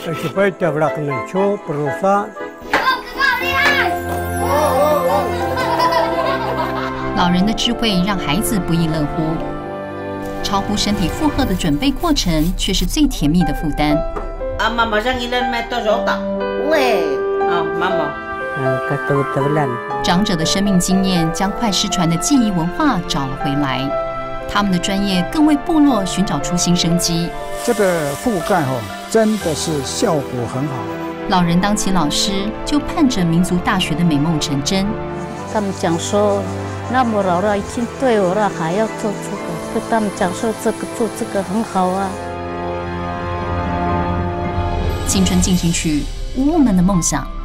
老人的智慧让孩子不亦乐乎，超乎身体负荷的准备过程却是最甜蜜的负担。 妈上ilan meter jota? Weh, mama. 长者的生命经验将快失传的记忆文化找了回来，他们的专业更为部落寻找出新生机。 这个覆盖真的是效果很好。 老人当起老师，就盼着民族大学的美梦成真。 他们讲说，那么老了已经对我了，还要做这个，跟他们讲说这个做这个很好啊。 青春进行曲，无我们的梦想。